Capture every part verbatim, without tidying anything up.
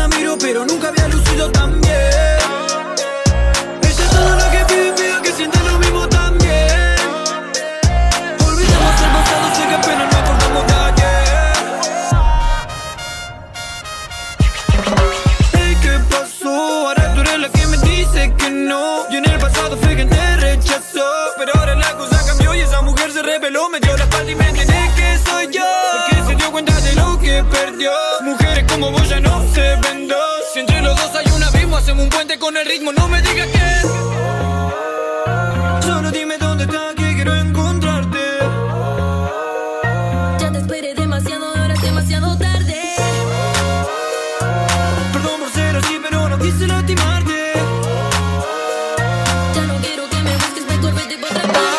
miro, pero nunca había lucido tan bien. Ella es todo lo que pide, pido que sienta lo mismo también. Olvidamos el pasado, sé que apenas nos acordamos de ayer. Hey, ¿qué pasó? Ahora tú eres la que me dice que no. Yo en el pasado fui quien te rechazó, pero ahora la cosa cambió y esa mujer se reveló. Me dio la espalda y me entiende que soy yo, porque se dio cuenta de lo que perdió. Mujeres como vos ya no se ven dos. Si entre los dos hay un abismo, hacemos un puente con el ritmo. No me digas que solo dime dónde estás, que quiero encontrarte. Ya te esperé demasiado, ahora es demasiado tarde. Perdón por ser así, pero no quise lastimarte. Ya no quiero que me busques, mejor vete pa' otra parte.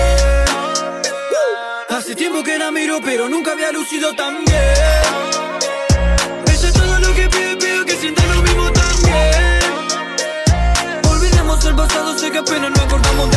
Hace tiempo que la miro, pero nunca había lucido tan bien. Ella es todo lo que pide, pido que sienta lo mismo también. Olvidemos el pasado, sé que apenas nos acordamos de